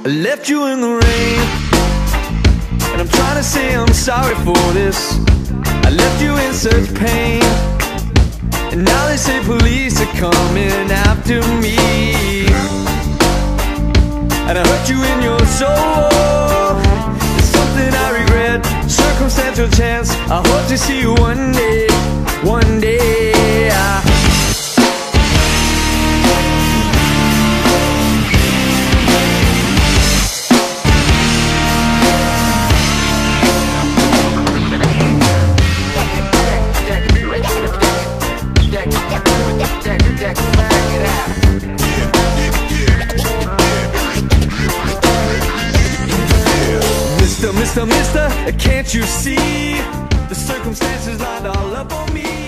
left you in the rain, and I'm trying to say I'm sorry for this. I left you in such pain, and now they say police are coming after me. And I hurt you in your soul. It's something I regret, circumstantial chance. I hope to see you one day, one day. Mister, can't you see the circumstances lined all up on me?